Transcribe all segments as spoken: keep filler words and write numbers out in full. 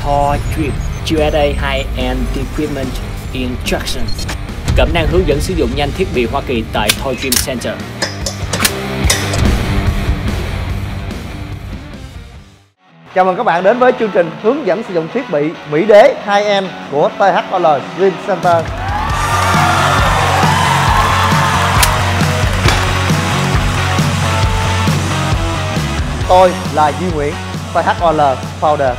Thor Gym Q S A High-End Equipment Instruction. Cẩm nang hướng dẫn sử dụng nhanh thiết bị Hoa Kỳ tại Thor Gym Center. Chào mừng các bạn đến với chương trình hướng dẫn sử dụng thiết bị Mỹ Đế High-End của T H O L Gym Center. Tôi là Duy Nguyễn, T H O L Founder.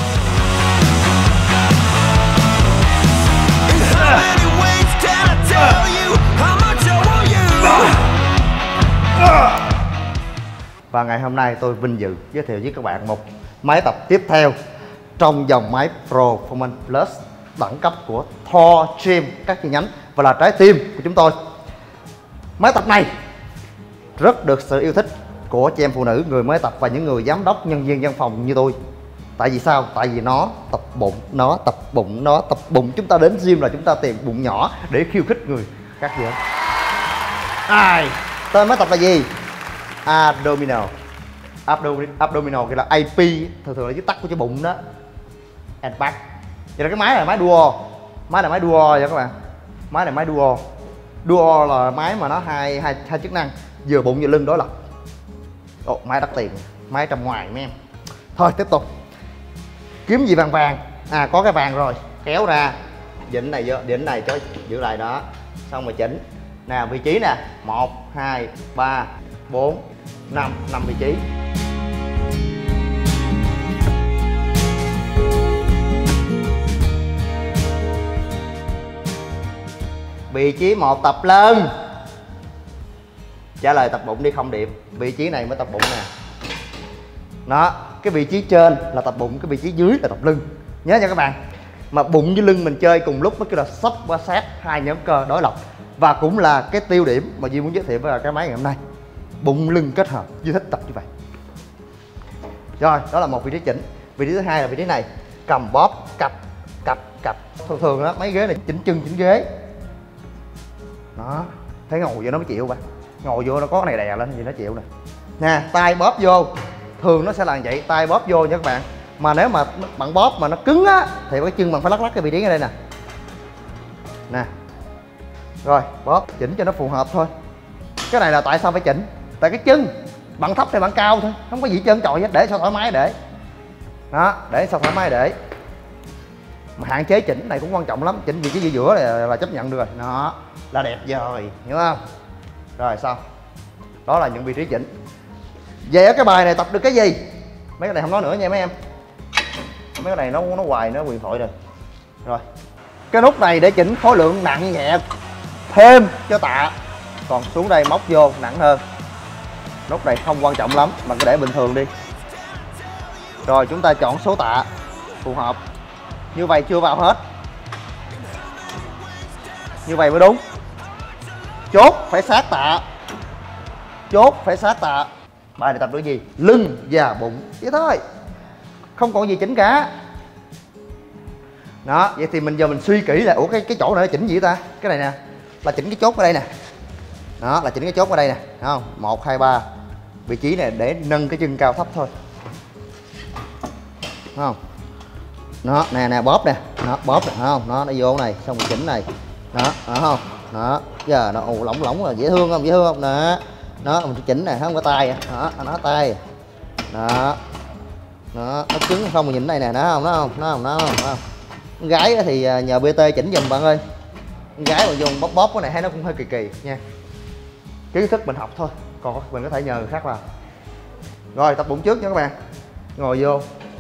Và ngày hôm nay tôi vinh dự giới thiệu với các bạn một máy tập tiếp theo trong dòng máy Performance Plus đẳng cấp của Thor Gym các chi nhánh và là trái tim của chúng tôi. Máy tập này rất được sự yêu thích của chị em phụ nữ, người mới tập và những người giám đốc, nhân viên văn phòng như tôi. Tại vì sao? Tại vì nó tập bụng, nó tập bụng, nó tập bụng. Chúng ta đến gym là chúng ta tìm bụng nhỏ để khiêu khích người khác giới. Ai? Tên máy tập là gì? Abdominal. Abdominal, abdominal kia là A P, thường thường là viết tắt của cái bụng đó. And back. Vậy là cái máy này là máy duo. Máy này máy duo nha các bạn. Máy này máy duo. Duo là máy mà nó hai hai hai chức năng, vừa bụng vừa lưng đối lập. Ồ, máy đắt tiền, máy trong ngoài mấy em. Thôi tiếp tục. Kiếm gì vàng vàng. À có cái vàng rồi, kéo ra, vịnh này vô, vịnh này cho giữ lại đó. Xong rồi chỉnh. Nè vị trí nè, một, hai, ba, bốn, năm, năm vị trí. Vị trí một tập lưng. Trả lời tập bụng đi không điểm. Vị trí này mới tập bụng nè. Đó, cái vị trí trên là tập bụng, cái vị trí dưới là tập lưng. Nhớ nha các bạn. Mà bụng với lưng mình chơi cùng lúc mới kêu là sub và sát, hai nhóm cơ đối lập. Và cũng là cái tiêu điểm mà Duy muốn giới thiệu với cái máy ngày hôm nay. Bụng lưng kết hợp, Duy thích tập như vậy. Rồi, đó là một vị trí chỉnh. Vị trí thứ hai là vị trí này, cầm bóp, cặp, cặp, cặp. Thường thường đó, mấy ghế này chỉnh chân, chỉnh ghế. Đó, thấy ngồi vô nó mới chịu bạn. Ngồi vô nó có cái này đè lên thì nó chịu nè. Nè, tay bóp vô. Thường nó sẽ là vậy, tay bóp vô nha các bạn. Mà nếu mà bạn bóp mà nó cứng á thì cái chân bạn phải lắc lắc cái vị trí ở đây nè. Nè. Rồi, bóp, chỉnh cho nó phù hợp thôi. Cái này là tại sao phải chỉnh? Tại cái chân bạn thấp thì bạn cao thôi, không có gì trơn trọi hết, để sao thoải mái để. Đó, để sao thoải mái để. Mà hạn chế chỉnh này cũng quan trọng lắm, chỉnh vị trí giữa giữa là, là chấp nhận được rồi. Đó, là đẹp rồi, hiểu không? Rồi xong. Đó là những vị trí chỉnh. Về ở cái bài này tập được cái gì? Mấy cái này không nói nữa nha mấy em. Mấy cái này nó nó hoài nó huyền thoại rồi. Rồi. Cái nút này để chỉnh khối lượng nặng nhẹ thêm cho tạ. Còn xuống đây móc vô nặng hơn. Nút này không quan trọng lắm, mà cứ để bình thường đi. Rồi chúng ta chọn số tạ phù hợp. Như vậy chưa vào hết. Như vậy mới đúng. Chốt phải sát tạ. Chốt phải sát tạ. Bài này tập được gì? Lưng và bụng. Vậy thôi. Không còn gì chỉnh cả. Đó, vậy thì mình giờ mình suy kỹ là ủa cái cái chỗ này chỉnh gì ta? Cái này nè, là chỉnh cái chốt ở đây nè. Đó, là chỉnh cái chốt ở đây nè, thấy không? một hai ba. Vị trí này để nâng cái chân cao thấp thôi. Thấy không? Đó, nè nè bóp nè, nó bóp nè, thấy không? Nó nó vô này, xong rồi chỉnh này. Đó, đó không? Đó, giờ nó ù lỏng lỏng là dễ thương không? Dễ thương không? Nè. Đó, mình chỉnh nè, không có tay à. Đó, nó tay. Đó. Đó, nó cứng không mình nhìn này nè, nó không? Nó không? Nó không? Nó không? Nó không? Con gái thì nhờ bê tê chỉnh giùm bạn ơi. Con gái mà dùng bóp bóp cái này thấy nó cũng hơi kỳ kỳ nha. Kiến thức mình học thôi, còn mình có thể nhờ người khác vào. Rồi tập bụng trước nha các bạn. Ngồi vô.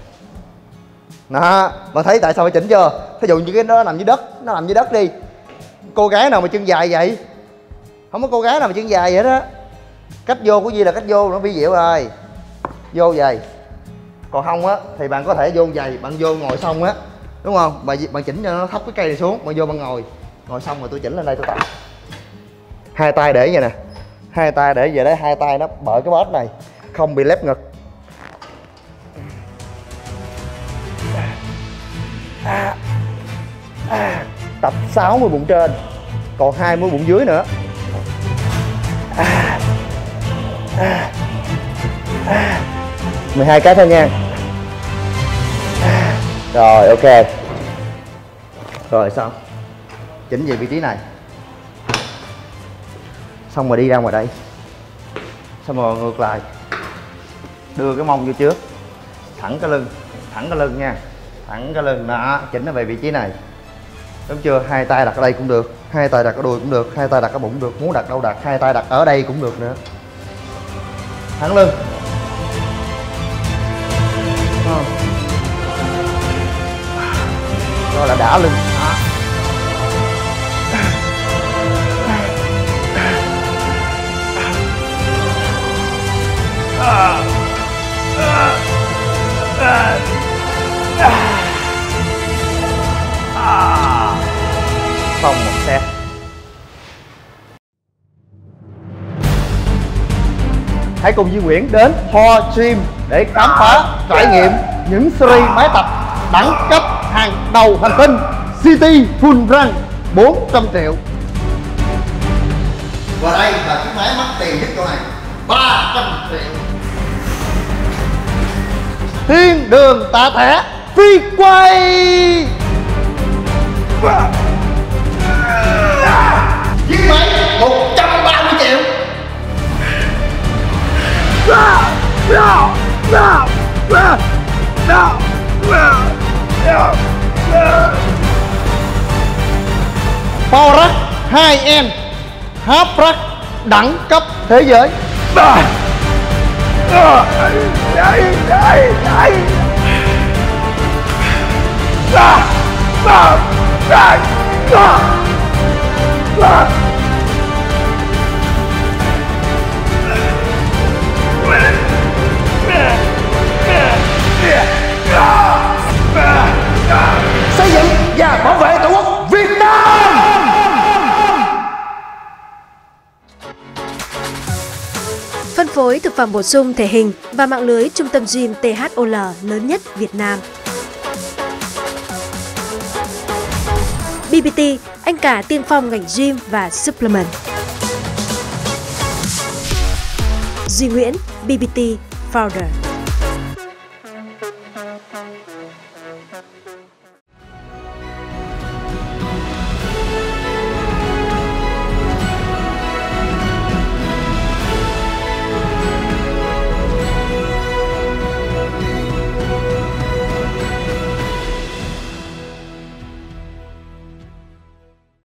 Đó, bạn thấy tại sao phải chỉnh chưa? Ví dụ như cái đó nằm dưới đất, nó nằm dưới đất đi. Cô gái nào mà chân dài vậy? Không có cô gái nào mà chân dài vậy đó. Cách vô của Duy là cách vô nó vi diệu rồi. Vô giày. Còn không á thì bạn có thể vô giày, bạn vô ngồi xong á, đúng không? Bạn bạn chỉnh cho nó thấp cái cây này xuống, bạn vô bạn ngồi. Ngồi xong rồi tôi chỉnh lên đây tôi tập. Hai tay để vậy nè. Hai tay để về đấy, hai tay nó bợ cái bóp này, không bị lép ngực. À, à, tập sáu mươi bụng trên, còn hai mươi bụng dưới nữa. À, à, à, mười hai cái thôi nha. À, Rồi ok. Rồi xong. Chỉnh về vị trí này. Xong rồi đi ra ngoài đây. Xong rồi ngược lại. Đưa cái mông vô trước. Thẳng cái lưng. Thẳng cái lưng nha. Thẳng cái lưng đó. Chỉnh nó về vị trí này. Đúng chưa? Hai tay đặt ở đây cũng được. Hai tay đặt ở đùi cũng được. Hai tay đặt ở bụng được. Muốn đặt đâu đặt. Hai tay đặt ở đây cũng được nữa. Thẳng lưng. Rồi là đã lưng. Đó. Xong một set. Hãy cùng Duy Nguyễn đến Thor Gym để khám phá, trải nghiệm những series máy tập đẳng cấp hàng đầu hành tinh. City Full Run bốn trăm triệu. Và đây là chiếc máy mắc tiền nhất chỗ này, ba trăm triệu. Thiên đường tạ thẻ phi quay. Chiếc máy một trăm ba mươi triệu. Power Rack hai em Half Rack đẳng cấp thế giới. Xây dựng và bảo vệ Tổ quốc Việt Nam. Phân phối thực phẩm bổ sung thể hình và mạng lưới trung tâm gym tê hát o lờ lớn nhất Việt Nam. bê bê tê, anh cả tiên phong ngành gym và supplement. Duy Nguyễn, bê bê tê Founder.